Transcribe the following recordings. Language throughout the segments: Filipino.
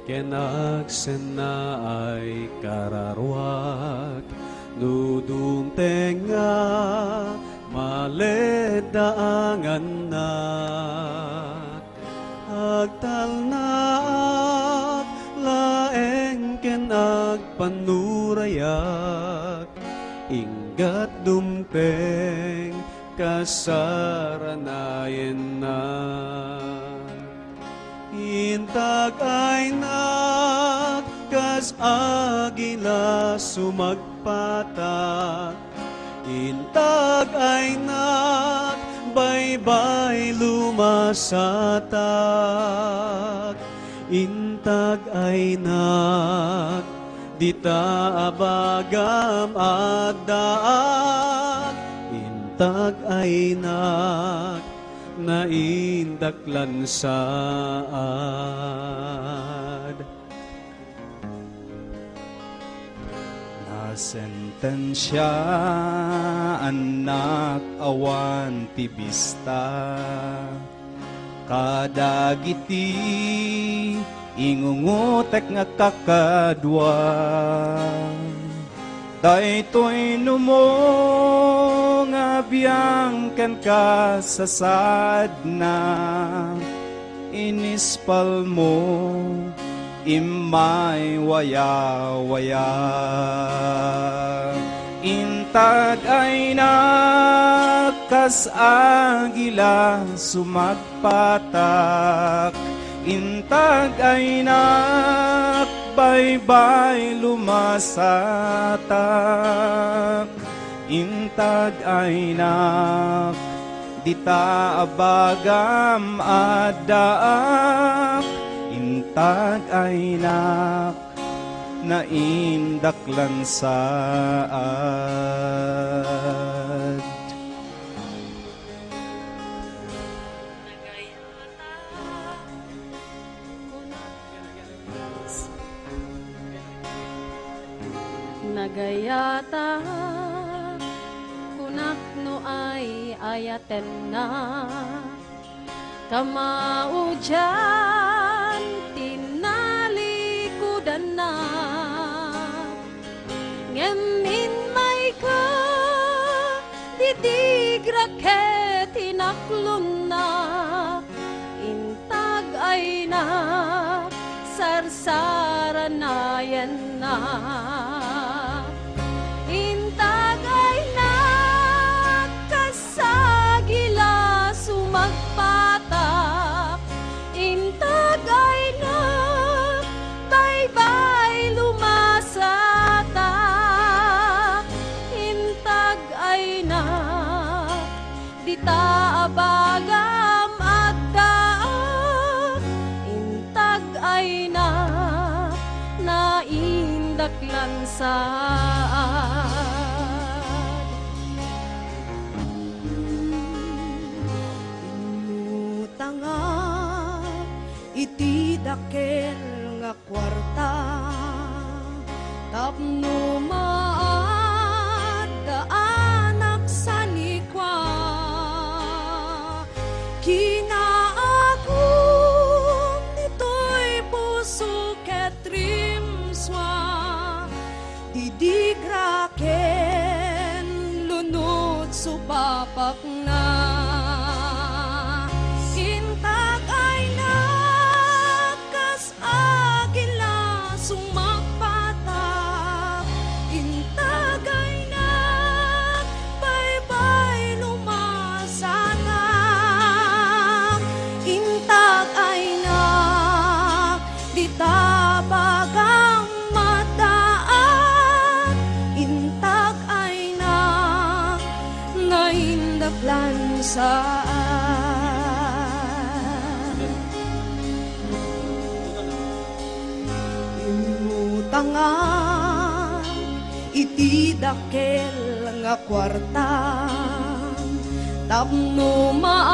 ken agsena ay kararwak nudung tenga maledaangan na agtalnaak laeng ken agpanurayak inggat dumpeng kasaranayen na intag ay kas agila sumagpata intag ay baybay lumasatak intag ay dita abagam addaak intag ay naindaklan saad nasentensya anak awan tibista kadagiti ingungutek nga kakadwa daytoy numo nga biyang ken kasasad na inispal mo imay waya-waya intag ay kas agila sumagpatak intag ay baybay lumasatak intag ay dita abagam addaak intag ay naindaklan saad nagayata kunak no ay ayaten na kamao dyan tinalikudan na ngemin may ka didigra ke tinaklon na intag ay sarsaranayan na intag ay kasagila sumagpatak intag ay baybay lumasatak intag ay dita abagam addaak intag ay naindaklan saad imutanga iti dakel nga kwarta tapno maadaanak sanikwa kinaagum nito'y puso ketrimswa didigraken lunod supapak na intag ay kas agila sumagpatak intag ay baybay lumasanak intag ay dita bagang madaan intag ay naindaklan saad imutangan iti dakel nga kwarta tapno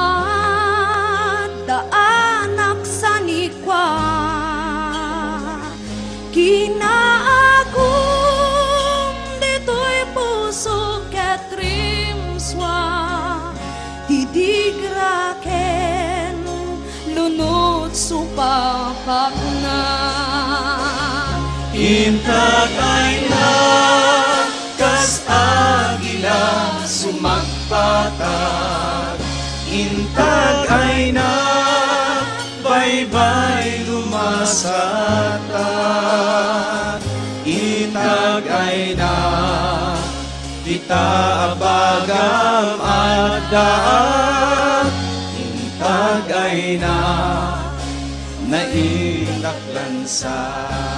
maadaanak sanikwa kinaagum dito'y puso ketrimswa didigraken, 「 didigraken, lunod supapak na. 」 intag ay na Intag ay na kas agila sumagpatag. Intag ay na baybay lumasatag. Intag ay na kita abagam adaan. Intag ay na nailaklansa.